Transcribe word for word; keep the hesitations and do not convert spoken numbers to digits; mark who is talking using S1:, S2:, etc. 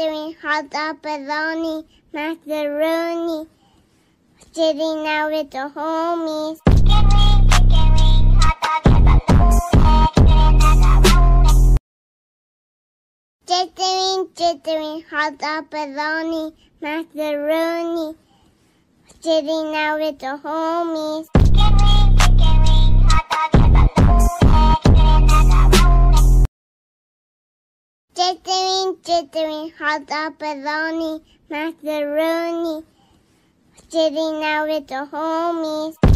S1: Jittering hot pepperoni, macaroni, sitting out with the homies. Chicken wing, chicken wing, hot dog and balloon. Jittering, jittering hot pepperoni, macaroni, sitting out with the homies. Chicken wing, chicken wing, hot dog and balloon. Jittering, jittering hot pepperoni, macaroni, sitting out with the homies.